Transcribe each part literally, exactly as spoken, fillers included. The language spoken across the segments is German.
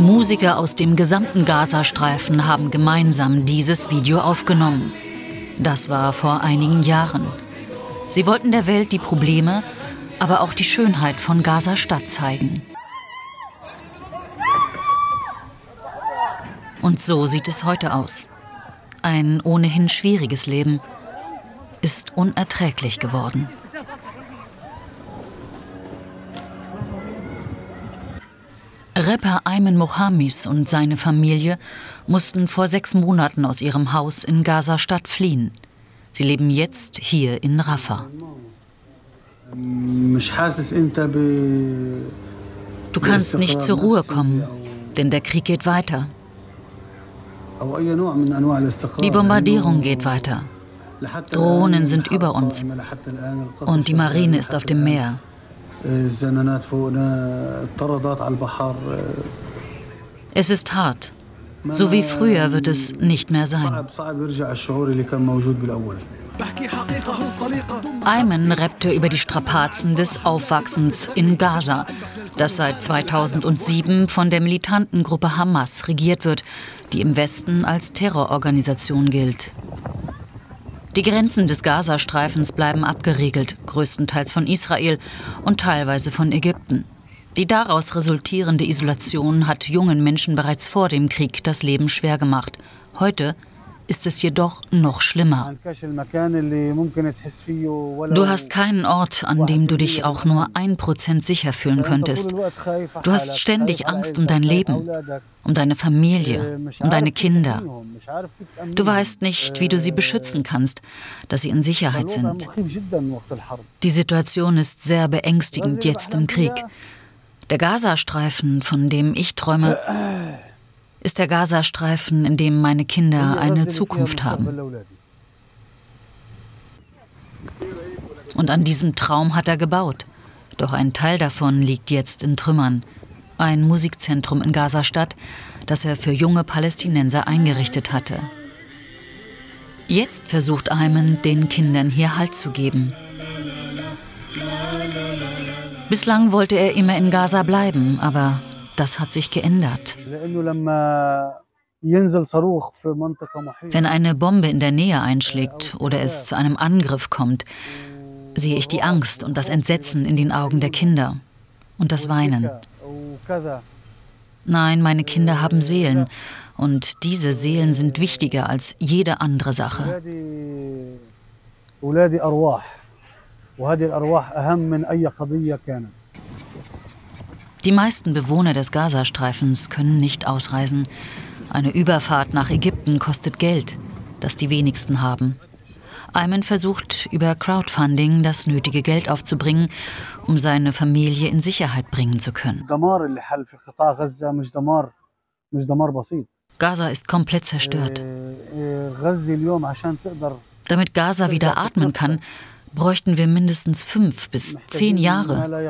Musiker aus dem gesamten Gazastreifen haben gemeinsam dieses Video aufgenommen. Das war vor einigen Jahren. Sie wollten der Welt die Probleme, aber auch die Schönheit von Gaza-Stadt zeigen. Und so sieht es heute aus. Ein ohnehin schwieriges Leben ist unerträglich geworden. Rapper Ayman Mohamis und seine Familie mussten vor sechs Monaten aus ihrem Haus in Gaza-Stadt fliehen. Sie leben jetzt hier in Rafah. Du kannst nicht zur Ruhe kommen, denn der Krieg geht weiter. Die Bombardierung geht weiter. Drohnen sind über uns und die Marine ist auf dem Meer. Es ist hart. So wie früher wird es nicht mehr sein. Ayman rappte über die Strapazen des Aufwachsens in Gaza, das seit zweitausendsieben von der militanten Gruppe Hamas regiert wird, die im Westen als Terrororganisation gilt. Die Grenzen des Gazastreifens bleiben abgeriegelt, größtenteils von Israel und teilweise von Ägypten. Die daraus resultierende Isolation hat jungen Menschen bereits vor dem Krieg das Leben schwer gemacht. Heute ist es jedoch noch schlimmer. Du hast keinen Ort, an dem du dich auch nur ein Prozent sicher fühlen könntest. Du hast ständig Angst um dein Leben, um deine Familie, um deine Kinder. Du weißt nicht, wie du sie beschützen kannst, dass sie in Sicherheit sind. Die Situation ist sehr beängstigend jetzt im Krieg. Der Gazastreifen, von dem ich träume, ist der Gazastreifen, in dem meine Kinder eine Zukunft haben. Und an diesem Traum hat er gebaut. Doch ein Teil davon liegt jetzt in Trümmern. Ein Musikzentrum in Gaza-Stadt, das er für junge Palästinenser eingerichtet hatte. Jetzt versucht Ayman, den Kindern hier Halt zu geben. Bislang wollte er immer in Gaza bleiben, aber das hat sich geändert. Wenn eine Bombe in der Nähe einschlägt oder es zu einem Angriff kommt, sehe ich die Angst und das Entsetzen in den Augen der Kinder und das Weinen. Nein, meine Kinder haben Seelen und diese Seelen sind wichtiger als jede andere Sache. Die meisten Bewohner des Gazastreifens können nicht ausreisen. Eine Überfahrt nach Ägypten kostet Geld, das die wenigsten haben. Ayman versucht über Crowdfunding das nötige Geld aufzubringen, um seine Familie in Sicherheit bringen zu können. Gaza ist komplett zerstört. Damit Gaza wieder atmen kann, bräuchten wir mindestens fünf bis zehn Jahre.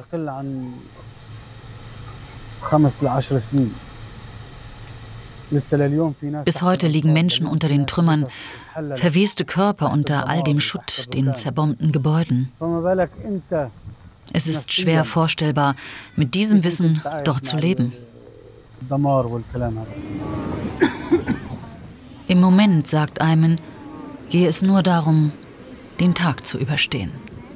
Bis heute liegen Menschen unter den Trümmern, verweste Körper unter all dem Schutt, den zerbombten Gebäuden. Es ist schwer vorstellbar, mit diesem Wissen dort zu leben. Im Moment, sagt Ayman, gehe es nur darum, den Tag zu überstehen.